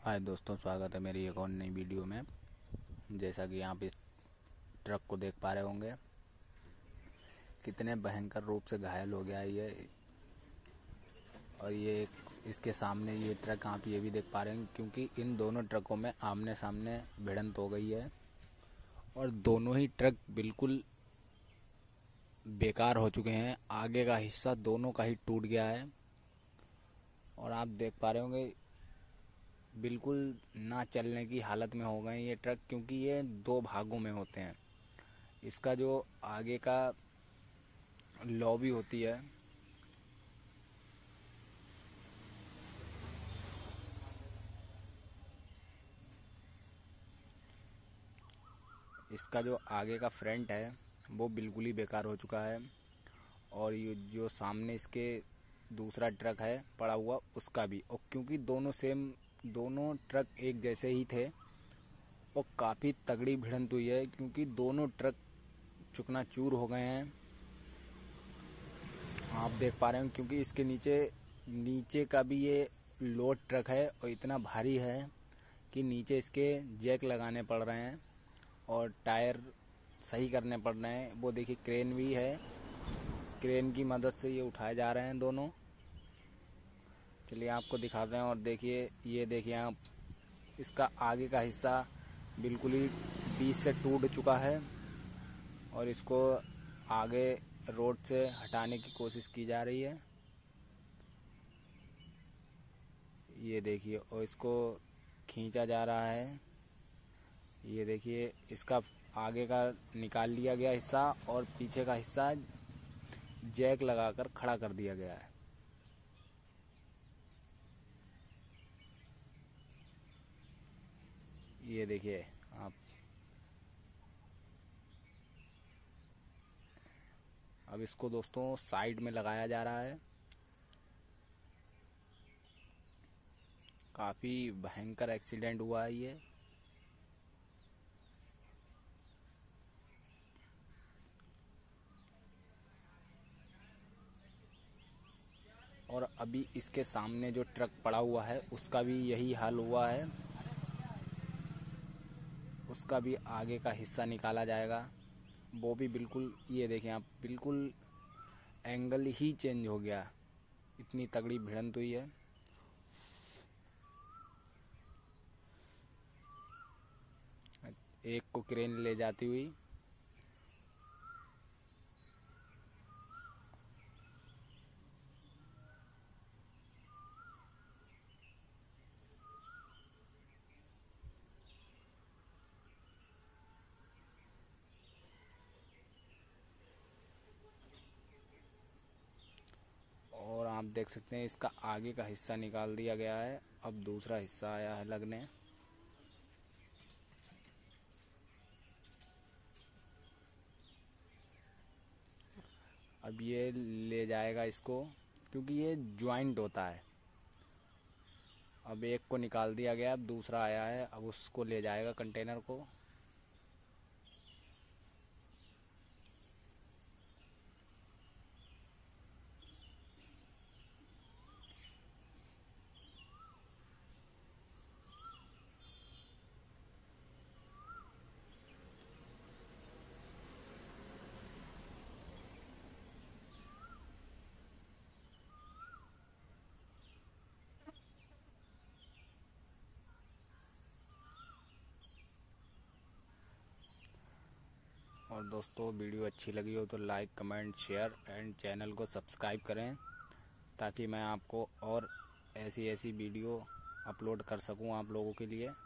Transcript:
हाय दोस्तों, स्वागत है मेरी एक और नई वीडियो में। जैसा कि आप इस ट्रक को देख पा रहे होंगे, कितने भयंकर रूप से घायल हो गया है ये। और ये इसके सामने ये ट्रक आप ये भी देख पा रहे हैं, क्योंकि इन दोनों ट्रकों में आमने सामने भिड़ंत हो गई है और दोनों ही ट्रक बिल्कुल बेकार हो चुके हैं। आगे का हिस्सा दोनों का ही टूट गया है और आप देख पा रहे होंगे बिल्कुल ना चलने की हालत में हो गए ये ट्रक, क्योंकि ये दो भागों में होते हैं। इसका जो आगे का लॉबी होती है, इसका जो आगे का फ्रंट है वो बिल्कुल ही बेकार हो चुका है। और ये जो सामने इसके दूसरा ट्रक है पड़ा हुआ, उसका भी। और क्योंकि दोनों ट्रक एक जैसे ही थे और काफ़ी तगड़ी भिड़ंत हुई है, क्योंकि दोनों ट्रक चूकनाचूर हो गए हैं। आप देख पा रहे हैं, क्योंकि इसके नीचे का भी ये लोड ट्रक है और इतना भारी है कि नीचे इसके जैक लगाने पड़ रहे हैं और टायर सही करने पड़ रहे हैं। वो देखिए क्रेन भी है, क्रेन की मदद से ये उठाए जा रहे हैं दोनों। चलिए आपको दिखाते हैं। और देखिए, ये देखिए आप, इसका आगे का हिस्सा बिल्कुल ही बीच से टूट चुका है और इसको आगे रोड से हटाने की कोशिश की जा रही है। ये देखिए, और इसको खींचा जा रहा है। ये देखिए, इसका आगे का निकाल लिया गया हिस्सा और पीछे का हिस्सा जैक लगाकर खड़ा कर दिया गया है। ये देखिए आप, अब इसको दोस्तों साइड में लगाया जा रहा है। काफ़ी भयंकर एक्सीडेंट हुआ है ये। और अभी इसके सामने जो ट्रक पड़ा हुआ है उसका भी यही हाल हुआ है। उसका भी आगे का हिस्सा निकाला जाएगा। वो भी बिल्कुल, ये देखें आप, बिल्कुल एंगल ही चेंज हो गया, इतनी तगड़ी भिड़ंत हुई है। एक को क्रेन ले जाती हुई। और आप देख सकते हैं इसका आगे का हिस्सा निकाल दिया गया है। अब दूसरा हिस्सा आया है लगने। अब ये ले जाएगा इसको, क्योंकि ये ज्वाइंट होता है। अब एक को निकाल दिया गया, अब दूसरा आया है, अब उसको ले जाएगा कंटेनर को। और दोस्तों, वीडियो अच्छी लगी हो तो like, comment, share and channel को सब्सक्राइब करें, ताकि मैं आपको और ऐसी वीडियो अपलोड कर सकूं आप लोगों के लिए।